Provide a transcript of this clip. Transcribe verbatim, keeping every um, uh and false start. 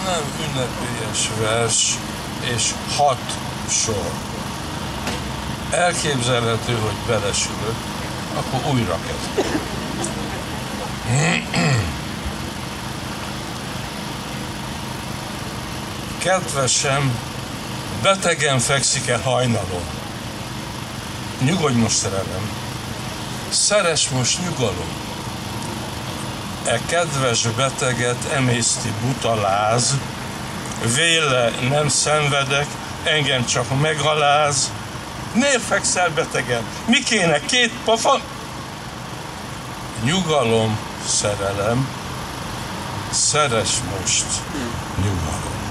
nem ünnepélyes vers, és hat sor. Elképzelhető, hogy belesülök, akkor újra kezdem. Kedvesem, betegen fekszik-e hajnalon? Nyugodj most, szerelem, szeress most nyugalom. E kedves beteget emészti buta láz, véle nem szenvedek, engem csak megaláz. Miért fekszel betegen? Mi kéne? Két pofa? Nyugalom, szerelem, szeress most nyugalom.